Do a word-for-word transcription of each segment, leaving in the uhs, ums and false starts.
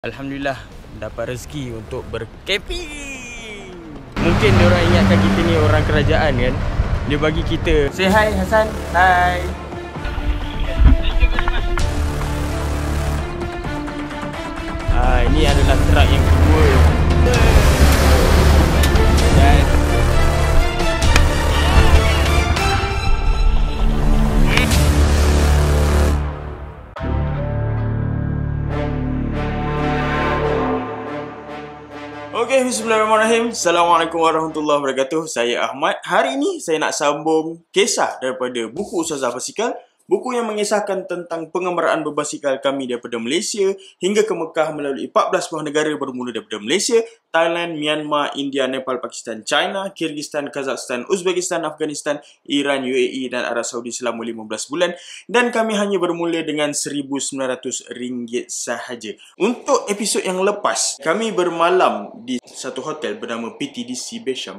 Alhamdulillah dapat rezeki untuk bercamping. Mungkin diorang ingatkan kita ni orang kerajaan kan. Dia bagi kita. Say hi Hasan. Hi. Ah, ini adalah truk yang kedua. Dan Okay, bismillahirrahmanirrahim. Assalamualaikum warahmatullahi wabarakatuh. Saya Ahmad. Hari ini saya nak sambung kisah daripada buku Ustazah Basikal. Buku yang mengisahkan tentang pengembaraan berbasikal kami daripada Malaysia hingga ke Mekah melalui empat belas buah negara bermula daripada Malaysia, Thailand, Myanmar, India, Nepal, Pakistan, China, Kyrgyzstan, Kazakhstan, Uzbekistan, Afghanistan, Iran, U A E dan Arab Saudi selama lima belas bulan. Dan kami hanya bermula dengan seribu sembilan ratus ringgit sahaja. Untuk episod yang lepas, kami bermalam di satu hotel bernama P T D C Besham.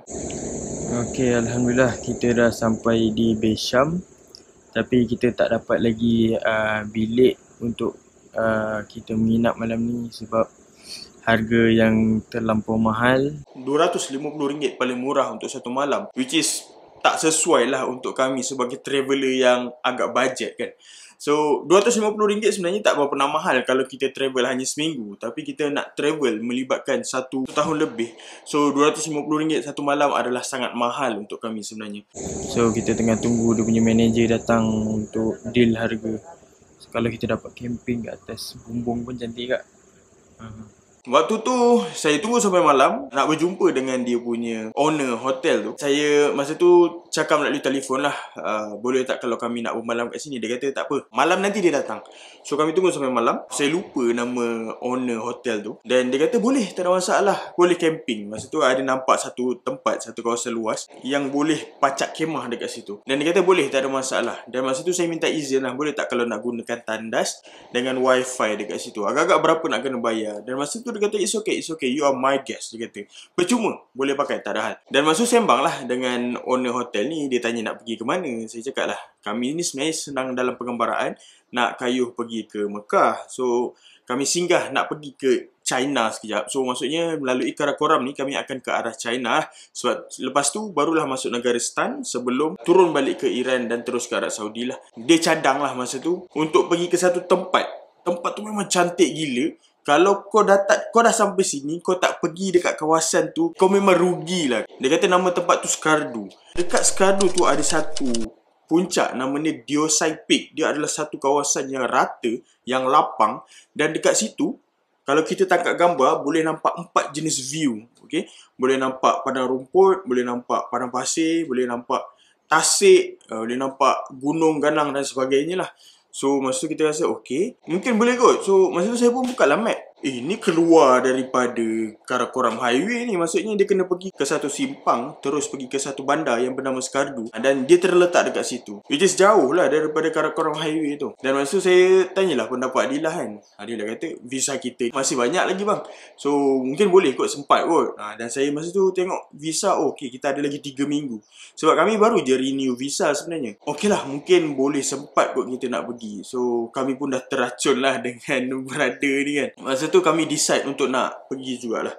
Okey, Alhamdulillah kita dah sampai di Besham. Tapi kita tak dapat lagi uh, bilik untuk uh, kita menginap malam ni sebab harga yang terlampau mahal. dua ratus lima puluh ringgit paling murah untuk satu malam, which is tak sesuai lah untuk kami sebagai traveller yang agak budget kan. So dua ratus lima puluh ringgit sebenarnya tak berapa mahal kalau kita travel hanya seminggu. Tapi kita nak travel melibatkan satu tahun lebih. So dua ratus lima puluh ringgit satu malam adalah sangat mahal untuk kami sebenarnya. So kita tengah tunggu dia punya manager datang untuk deal harga. So, kalau kita dapat camping kat atas bumbung pun cantik kak. uh. Waktu tu saya tunggu sampai malam nak berjumpa dengan dia punya owner hotel tu. Saya masa tu cakap melalui telefon lah, uh, boleh tak kalau kami nak bermalam kat sini. Dia kata tak apa, malam nanti dia datang. So kami tunggu sampai malam. Saya lupa nama owner hotel tu. Dan dia kata boleh, tak ada masalah, boleh camping. Masa tu ada nampak satu tempat, satu kawasan luas yang boleh pacak kemah dekat situ. Dan dia kata boleh, tak ada masalah. Dan masa tu saya minta izin lah, boleh tak kalau nak gunakan tandas dengan wifi dekat situ. Agak-agak berapa nak kena bayar. Dan masa tu dia kata it's okay, it's okay, you are my guest. Dia kata percuma, boleh pakai, tak ada hal. Dan masa sembang lah dengan owner hotel ni. Dia tanya nak pergi ke mana. Saya cakap lah, kami ni sebenarnya senang dalam pengembaraan, nak kayuh pergi ke Mekah. So kami singgah nak pergi ke China sekejap. So maksudnya melalui Karakoram ni kami akan ke arah China. Sebab lepas tu barulah masuk negara Stan sebelum turun balik ke Iran dan terus ke Arab Saudi lah. Dia cadang lah masa tu untuk pergi ke satu tempat. Tempat tu memang cantik gila. Kalau kau dah, tak, kau dah sampai sini, kau tak pergi dekat kawasan tu, kau memang rugilah. Dia kata nama tempat tu Skardu. Dekat Skardu tu ada satu puncak namanya Diosai Peak. Dia adalah satu kawasan yang rata, yang lapang. Dan dekat situ, kalau kita tangkap gambar, boleh nampak empat jenis view. Okay? Boleh nampak padang rumput, boleh nampak padang pasir, boleh nampak tasik, boleh nampak gunung, ganang dan sebagainya lah. So masa tu kita rasa okay, mungkin boleh kot. So masa tu saya pun buka lah map. Eh ni keluar daripada Karakoram Highway ni. Maksudnya dia kena pergi ke satu simpang, terus pergi ke satu bandar yang bernama Skardu. Dan dia terletak dekat situ, which is jauh lah daripada Karakoram Highway tu. Dan masa tu saya tanyalah pendapat Adilah kan. Adilah kata visa kita masih banyak lagi bang, so mungkin boleh kot, sempat kot. ha, Dan saya masa tu tengok visa, oh, okay, kita ada lagi tiga minggu. Sebab kami baru je renew visa sebenarnya. Okay lah, mungkin boleh sempat kot kita nak pergi. So kami pun dah teracun lah dengan brother ni kan. Masa tu kami decide untuk nak pergi jugalah.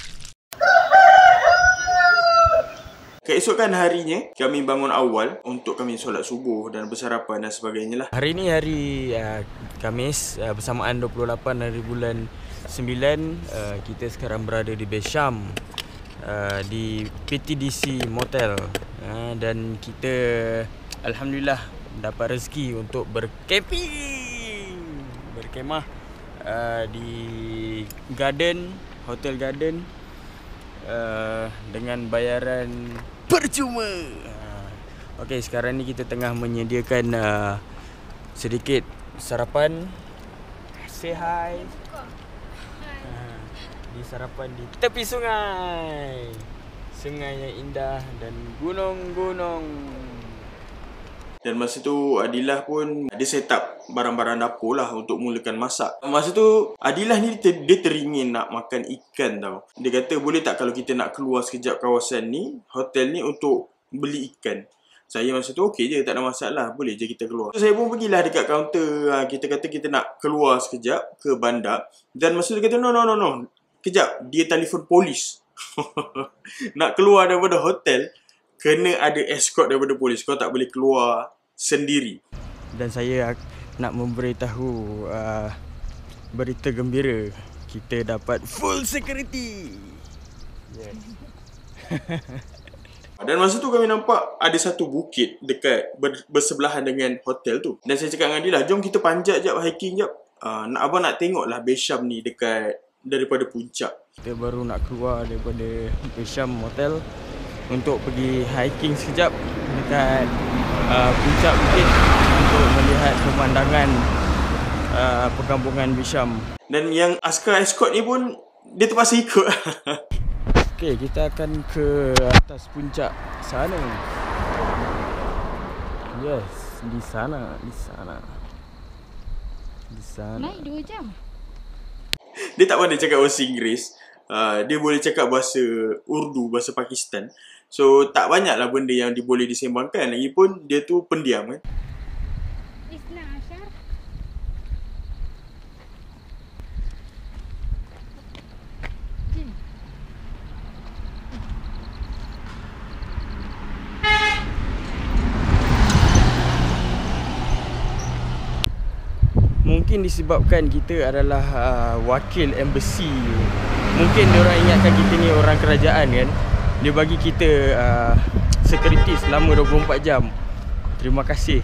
Keesokan harinya kami bangun awal untuk kami solat subuh dan bersarapan dan sebagainya lah. Hari ni hari uh, Khamis, uh, bersamaan dua puluh lapan hari bulan sembilan. uh, Kita sekarang berada di Besham, uh, di P T D C Motel, uh, dan kita Alhamdulillah dapat rezeki untuk bercamping, berkemah uh, di garden, hotel garden, uh, dengan bayaran percuma. uh, Ok, sekarang ni kita tengah menyediakan uh, sedikit sarapan. Say hi. uh, Di sarapan di tepi sungai. Sungai yang indah dan gunung-gunung. Dan masa tu Adilah pun dia set up barang-barang dapur lah untuk mulakan masak. Masa tu Adilah ni ter, dia teringin nak makan ikan tau. Dia kata boleh tak kalau kita nak keluar sekejap kawasan ni, hotel ni, untuk beli ikan. Saya masa tu okey je, tak ada masalah. Boleh je kita keluar. So, saya pun pergilah dekat kaunter. Ha, kita kata kita nak keluar sekejap ke bandar. Dan masa tu dia kata, no, no, no, no. Kejap, dia telefon polis. Nak keluar daripada hotel, kena ada escort daripada polis. Kau tak boleh keluar sendiri. Dan saya nak memberitahu uh, berita gembira. Kita dapat full security. Yes. Dan masa tu kami nampak ada satu bukit dekat ber, bersebelahan dengan hotel tu. Dan saya cakap dengan dia lah, jom kita panjat jap, hiking jap. Uh, nak abang nak tengok lah Besham ni dekat daripada puncak. Kita baru nak keluar daripada Besham Hotel untuk pergi hiking sekejap dekat uh, puncak bukit untuk melihat pemandangan uh, perkampungan Besham. Dan yang askar escort ni pun dia terpaksa ikut. Okey, kita akan ke atas puncak sana. Yes, di sana, di sana. Di sana. Naik dua jam. Dia tak pandai cakap bahasa Inggeris. Uh, dia boleh cakap bahasa Urdu, bahasa Pakistan. So, tak banyaklah benda yang dia boleh disembangkan. Lagipun, dia tu pendiam kan. Isna Ashar. Mungkin disebabkan kita adalah uh, wakil embassy. Mungkin diorang ingatkan kita ni orang kerajaan kan. Dia bagi kita uh, security selama dua puluh empat jam. Terima kasih.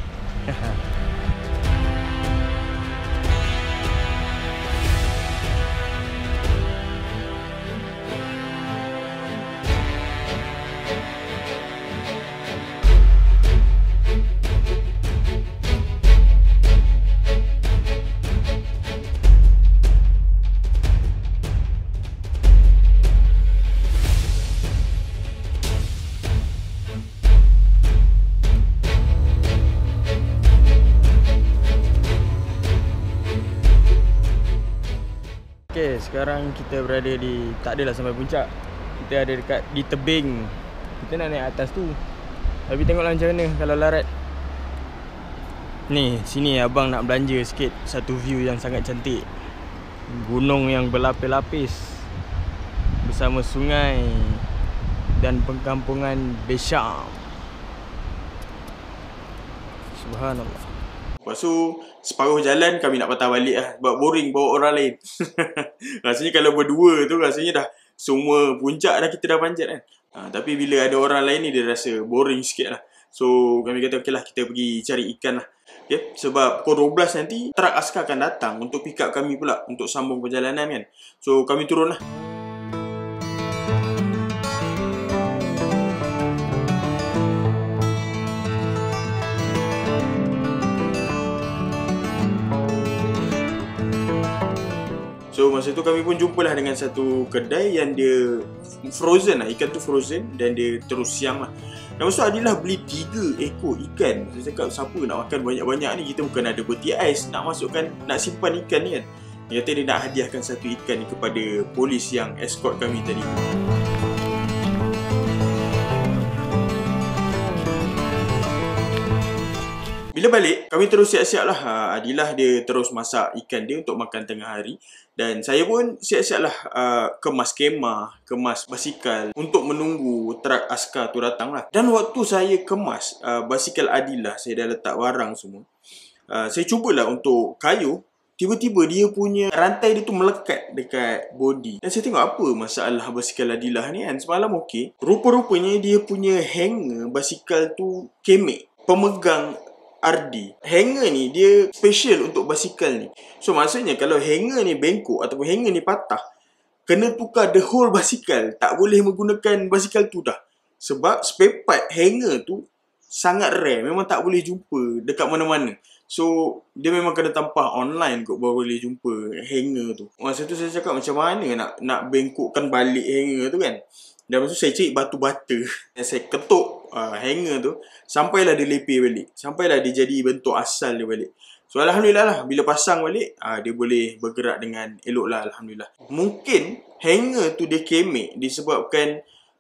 Okay, sekarang kita berada di, tak adalah sampai puncak. Kita ada dekat di tebing. Kita nak naik atas tu. Tapi tengoklah macam mana kalau larat. Ni, sini abang nak belanja sikit. Satu view yang sangat cantik. Gunung yang berlapis-lapis bersama sungai dan perkampungan Besham. Subhanallah. Lepas tu, separuh jalan kami nak patah balik lah. Sebab boring bawa orang lain. Rasanya kalau berdua tu, rasanya dah semua puncak dah kita dah panjat kan. Ha, tapi bila ada orang lain ni, dia rasa boring sikit lah. So, kami kata, okey lah, kita pergi cari ikan lah. Okay? Sebab pukul dua belas nanti, truk askar akan datang untuk pick up kami pula. Untuk sambung perjalanan kan. So, kami turun lah. So masa tu kami pun jumpalah dengan satu kedai yang dia frozen lah. Ikan tu frozen dan dia terus siang lah. Dan masa tu Adilah beli tiga ekor ikan. Saya cakap siapa nak makan banyak-banyak ni. Kita bukan ada peti ais nak masukkan, nak simpan ikan ni kan. Dia kata dia nak hadiahkan satu ikan ni kepada polis yang escort kami tadi. Bila balik, kami terus siap-siap lah. Adilah dia terus masak ikan dia untuk makan tengah hari. Dan saya pun siap-siap lah uh, kemas kemah, kemas basikal untuk menunggu truk askar tu datang lah. Dan waktu saya kemas uh, basikal Adilah, saya dah letak barang semua. Uh, saya cubalah untuk kayuh. Tiba-tiba dia punya rantai dia tu melekat dekat body. Dan saya tengok apa masalah basikal Adilah ni kan. Semalam okey. Rupa-rupanya dia punya hanger basikal tu kemek. Pemegang R D. Hanger ni dia special untuk basikal ni. So maksudnya kalau hanger ni bengkok ataupun hanger ni patah, kena tukar the whole basikal. Tak boleh menggunakan basikal tu dah. Sebab spare part hanger tu sangat rare. Memang tak boleh jumpa dekat mana-mana. So dia memang kena tampah online kot baru boleh jumpa hanger tu. Masa tu saya cakap macam mana nak nak bengkokkan balik hanger tu kan. Dan masa tu saya cari batu bata. Dan saya ketuk uh, hanger tu. Sampailah dia lepih balik. Sampailah dia jadi bentuk asal dia balik. So Alhamdulillah lah. Bila pasang balik, uh, dia boleh bergerak dengan elok lah Alhamdulillah. Mungkin hanger tu dia kemek disebabkan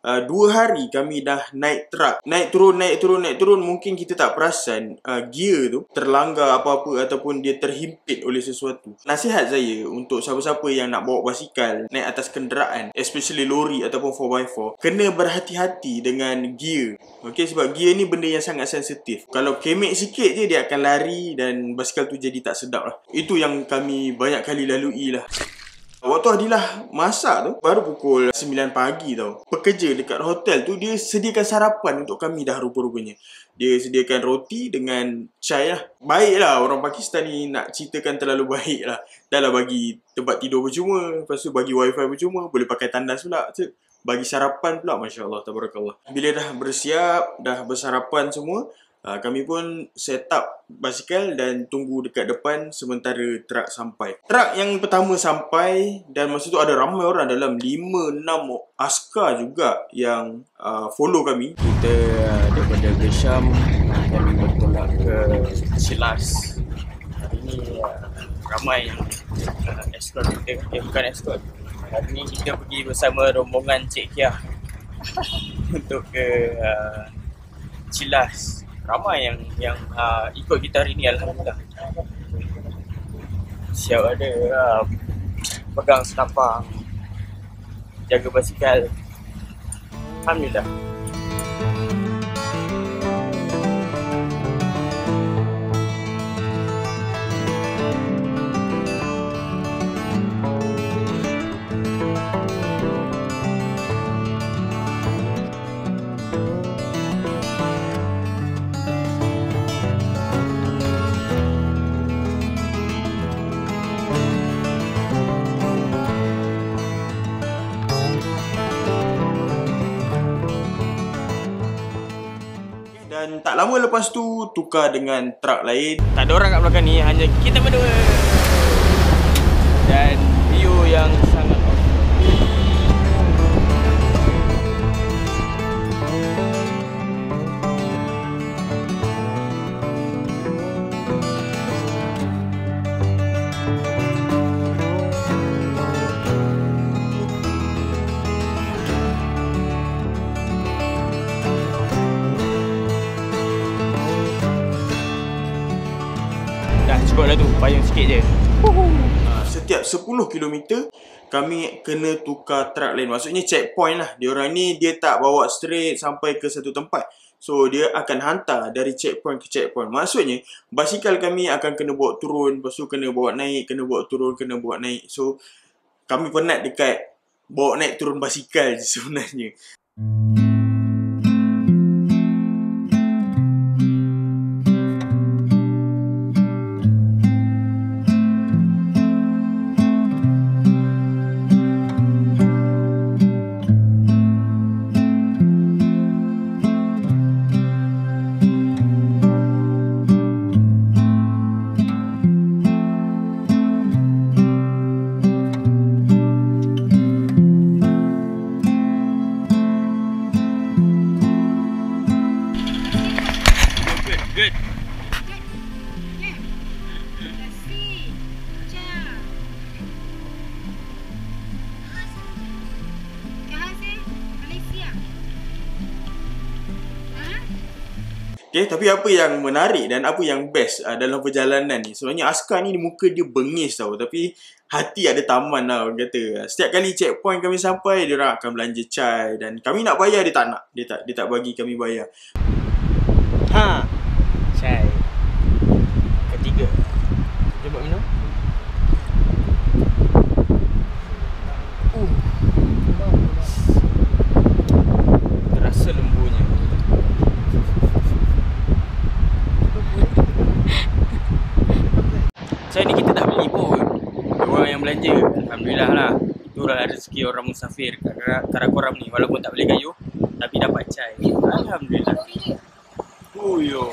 uh, dua hari kami dah naik truk. Naik turun, naik turun, naik turun. Mungkin kita tak perasan uh, gear tu terlanggar apa-apa ataupun dia terhimpit oleh sesuatu. Nasihat saya untuk siapa-siapa yang nak bawa basikal naik atas kenderaan, especially lori ataupun four by four, kena berhati-hati dengan gear. Okay, sebab gear ni benda yang sangat sensitif. Kalau kemek sikit je dia akan lari dan basikal tu jadi tak sedap lah. Itu yang kami banyak kali lalui lah. Waktu Adilah masak tu baru pukul sembilan pagi tau. Pekerja dekat hotel tu dia sediakan sarapan untuk kami dah rupa-rupanya. Dia sediakan roti dengan chai lah. Baik lah, orang Pakistan ni nak ceritakan terlalu baik lah. Dah lah bagi tempat tidur percuma, lepas tu bagi wifi percuma, boleh pakai tandas pula. Bagi sarapan pula, Masya Allah, tabarakallah. Bila dah bersiap, dah bersarapan semua, Uh, kami pun set up basikal dan tunggu dekat depan sementara truk sampai. Truk yang pertama sampai dan masa tu ada ramai orang, dalam lima enam askar juga yang uh, follow kami. Kita uh, daripada Bisham akan bertolak ke Chilas. Hari ni uh, ramai yang uh, escort kita, eh, bukan escort. Hari ni kita pergi bersama rombongan Cik Kia untuk ke uh, Chilas. Ramai yang yang uh, ikut kita hari ni, alhamdulillah. Siap ada uh, pegang senapang, jaga basikal. Alhamdulillah. Dan tak lama lepas tu tukar dengan truk lain. Tak ada orang kat belakang ni, hanya kita berdua. Dan view yang sangat cukup lah tu, payung sikit je. Setiap sepuluh kilometer kami kena tukar truk lain. Maksudnya checkpoint lah. Diorang ni dia tak bawa straight sampai ke satu tempat. So dia akan hantar dari checkpoint ke checkpoint. Maksudnya basikal kami akan kena bawa turun, lepas tu kena bawa naik, kena bawa turun, kena bawa naik. So kami penat dekat bawa naik turun basikal je sebenarnya. Good. Ya. Terima kasih. Ciao. Kहाँ से? Malaysia. Hah? Okay, tapi apa yang menarik dan apa yang best uh, dalam perjalanan ni, sebenarnya askar ni muka dia bengis tau, tapi hati ada taman lah orang kata. Setiap kali checkpoint kami sampai, dia orang akan belanja chai dan kami nak bayar, dia tak nak. Dia tak dia tak bagi kami bayar. Ha. Chai. Ketiga. Jom buat minum. Uh. Terasa lembunya. Chai ni kita tak beli pun. Orang yang belanja. Alhamdulillah lah. Itulah rezeki orang musafir kat Karakoram ni. Walaupun tak beli kayu, tapi dapat chai. Alhamdulillah. Uyo.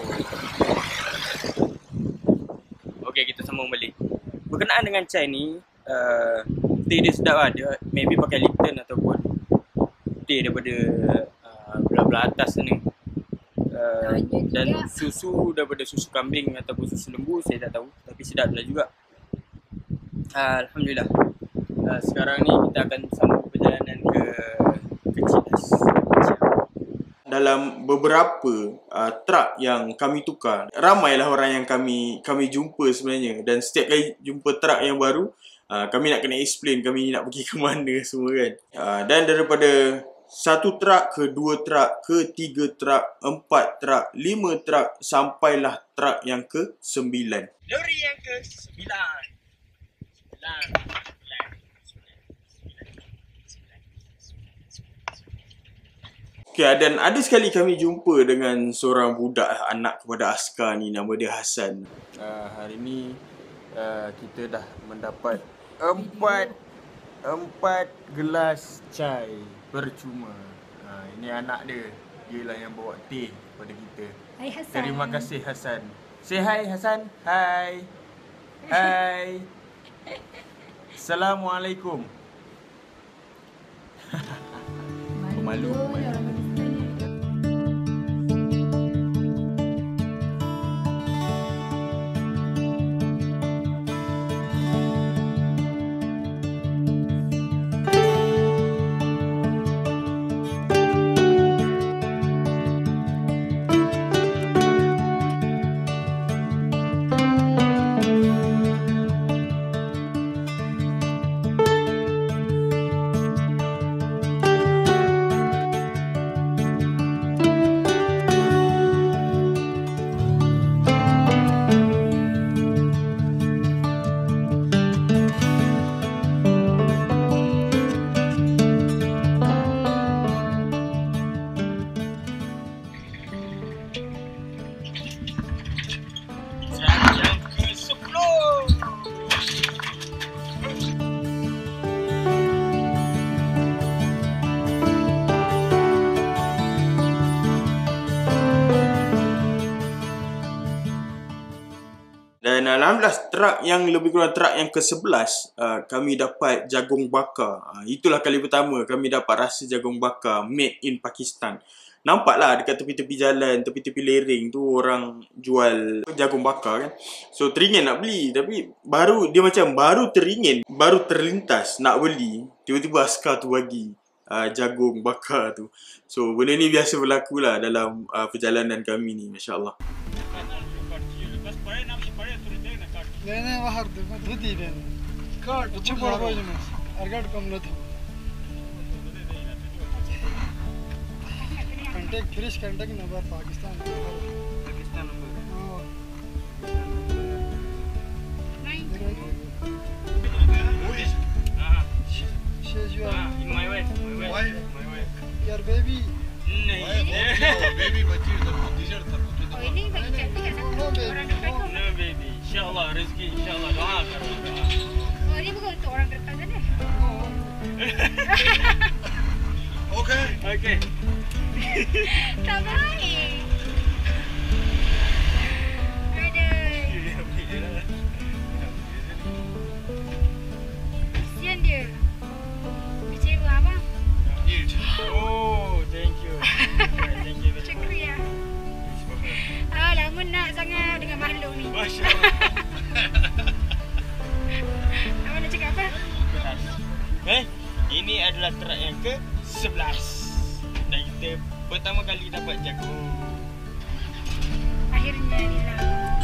Okey, kita sambung balik. Berkenaan dengan chai ni, uh, teh dia sedap lah. Dia maybe pakai Lipton ataupun teh daripada uh, belah-belah atas ni. Uh, dan susu daripada susu kambing ataupun susu lembu, saya tak tahu. Tapi sedap lah juga. Uh, Alhamdulillah. Uh, sekarang ni kita akan sambung perjalanan ke ke Chilas. dalam beberapa uh, truk yang kami tukar, ramailah orang yang kami kami jumpa sebenarnya. Dan setiap kali jumpa truk yang baru, uh, kami nak kena explain kami nak pergi ke mana semua kan. Uh, dan daripada satu truk ke dua truk ke tiga truk, empat truk, lima truk, sampailah truk yang ke sembilan. Lori yang ke sembilan. Sembilan. Okay, dan ada sekali kami jumpa dengan seorang budak anak kepada askar ni, nama dia Hassan. Uh, hari ni uh, kita dah mendapat empat empat gelas chai percuma. Uh, ini anak dia, dia lah yang bawa teh kepada kita. Hai Hassan. Terima kasih Hassan. Say hi Hassan. Hai. Hai. Assalamualaikum. Malu. Malu. Dan alhamdulillah truk yang lebih kurang truk yang ke sebelas uh, kami dapat jagung bakar. Uh, itulah kali pertama kami dapat rasa jagung bakar made in Pakistan. Nampaklah dekat tepi-tepi jalan, tepi-tepi lereng tu orang jual jagung bakar kan. So teringin nak beli, tapi baru dia macam baru teringin, baru terlintas nak beli, tiba-tiba askar tu bagi uh, jagung bakar tu. So benda ni biasa berlaku lah dalam uh, perjalanan kami ni, masya-Allah. नहीं नहीं बाहर धोती then card चुप हो गए ना अर्गट कम न था contact fresh contact number Pakistan Pakistan number. Ah, शेज you ah, in my wife, my wife, my wife. Your baby नहीं, baby bachir the t-shirt था Oh, ini bagi cantik kat sana. Orang dekat tu. no baby. Insyaallah rezeki, insyaallah doa karo. Oh, ini bukan untuk orang dekat sana. okay Okay. Tak baik. Aduh. Kesian dia. Kecewa abang. Oh, thank you. Thank you. Syukriah. Ah, lama nak sangat dengan makhluk ni. Masya-Allah. Abang nak cakap apa? Eh, ini adalah truk yang ke sebelas. Dan kita pertama kali dapat jagung. Akhirnya ni lah.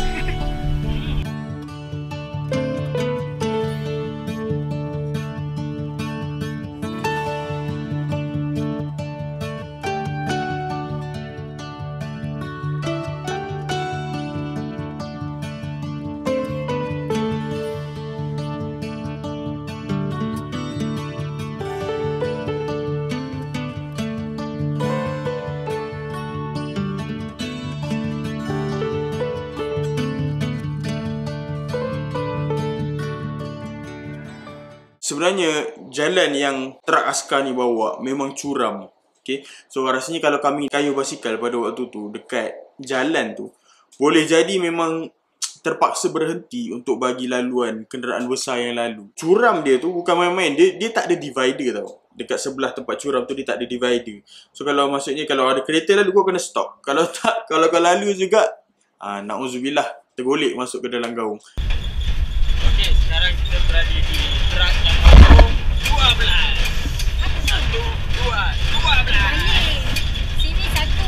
Sebenarnya jalan yang truk askar ni bawa memang curam. Okay? So rasanya kalau kami kayuh basikal pada waktu tu dekat jalan tu, boleh jadi memang terpaksa berhenti untuk bagi laluan kenderaan besar yang lalu. Curam dia tu bukan main-main, dia, dia tak ada divider tau. Dekat sebelah tempat curam tu dia tak ada divider. So kalau maksudnya kalau ada kereta lalu kau kena stop. Kalau tak, kalau kau lalu juga, ah, na'udzubillah, tergolek masuk ke dalam gaung. Okey, sekarang kita berada di truk yang nombor dua belas. Satu, dua, dua belas. Balik. Sini satu,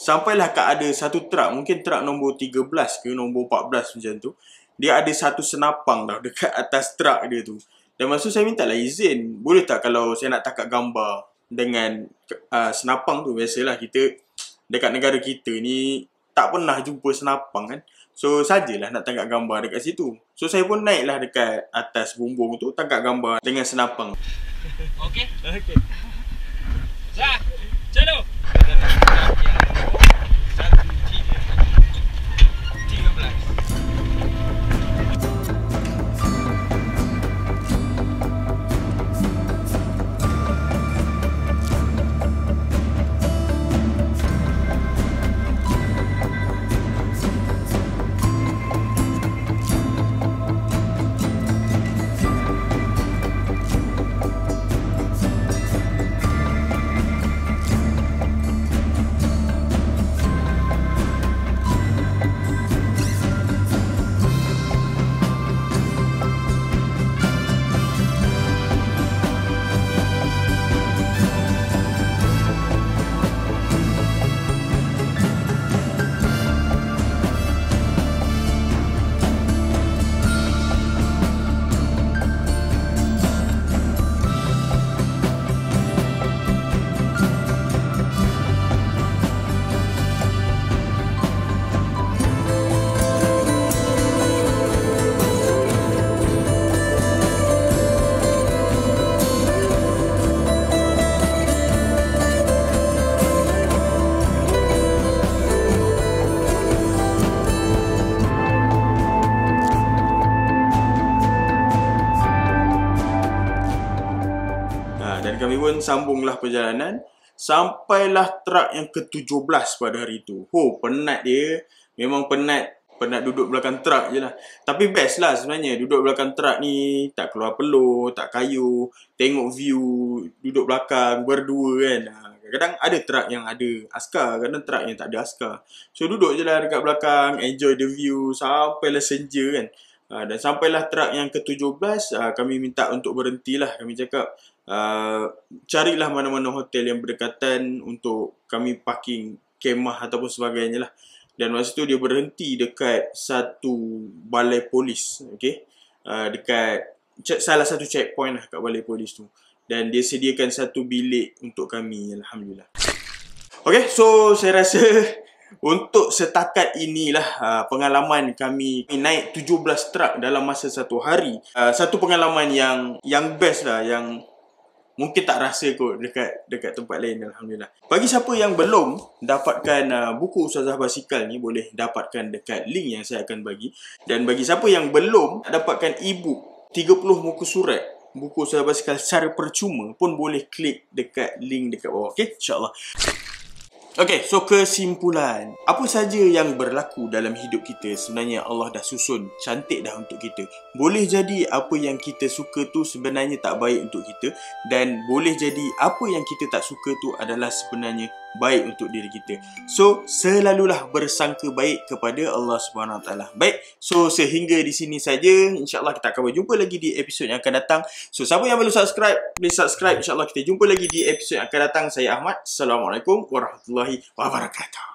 sampailah kat ada satu truk, mungkin truk nombor tiga belas ke nombor empat belas macam tu. Dia ada satu senapang tau dekat atas truk dia tu. Dan masa tu saya minta lah izin, boleh tak kalau saya nak tangkap gambar dengan uh, senapang tu. Biasalah kita dekat negara kita ni tak pernah jumpa senapang kan. So sajalah nak tangkap gambar dekat situ. So saya pun naiklah dekat atas bumbung tu, tangkap gambar dengan senapang. Okey? Okey. Dah, calo. Satu, tiga. Tiga belas. Dan kami pun sambunglah perjalanan sampailah truk yang ke tujuh belas pada hari itu. Oh, penat dia. Memang penat. Penat duduk belakang truk je lah. Tapi best lah sebenarnya. Duduk belakang truk ni tak keluar peluh, tak kayu, tengok view, duduk belakang berdua kan. Kadang-kadang ada truk yang ada askar, kadang truk yang tak ada askar. So duduk je lah dekat belakang, enjoy the view sampailah senja kan. Dan sampailah truk yang ke tujuh belas, kami minta untuk berhentilah. Kami cakap, Uh, carilah mana-mana hotel yang berdekatan untuk kami parking kemah ataupun sebagainya lah. Dan masa tu dia berhenti dekat satu balai polis, okay? uh, dekat salah satu checkpoint lah kat balai polis tu. Dan dia sediakan satu bilik untuk kami, alhamdulillah. Okay, so saya rasa untuk setakat inilah uh, pengalaman kami naik tujuh belas truk dalam masa satu hari. uh, Satu pengalaman yang yang best lah, yang mungkin tak rasa kot dekat dekat tempat lain, alhamdulillah. Bagi siapa yang belum dapatkan uh, buku Ustazah Basikal ni, boleh dapatkan dekat link yang saya akan bagi. Dan bagi siapa yang belum dapatkan e-book tiga puluh muka surat buku Ustazah Basikal secara percuma pun, boleh klik dekat link dekat bawah. Okey, insya-Allah. Okey, so kesimpulan. Apa saja yang berlaku dalam hidup kita sebenarnya Allah dah susun cantik dah untuk kita. Boleh jadi apa yang kita suka tu sebenarnya tak baik untuk kita, dan boleh jadi apa yang kita tak suka tu adalah sebenarnya baik untuk diri kita. So, selalulah bersangka baik kepada Allah Subhanahu Wa Taala. Baik, so sehingga di sini saja. InsyaAllah kita akan berjumpa lagi di episod yang akan datang. So, siapa yang belum subscribe, please subscribe. InsyaAllah kita jumpa lagi di episod yang akan datang. Saya Ahmad. Assalamualaikum warahmatullahi wabarakatuh.